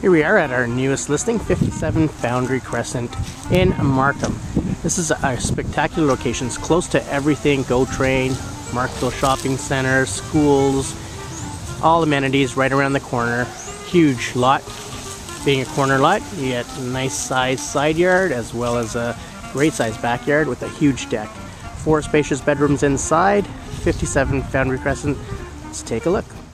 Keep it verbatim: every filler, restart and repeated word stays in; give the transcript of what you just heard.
Here we are at our newest listing, fifty-seven Foundry Crescent in Markham. This is a spectacular location. It's close to everything, GO train, Markville shopping center, schools, all amenities right around the corner. Huge lot. Being a corner lot, you get a nice size side yard as well as a great size backyard with a huge deck. Four spacious bedrooms inside, fifty-seven Foundry Crescent. Let's take a look.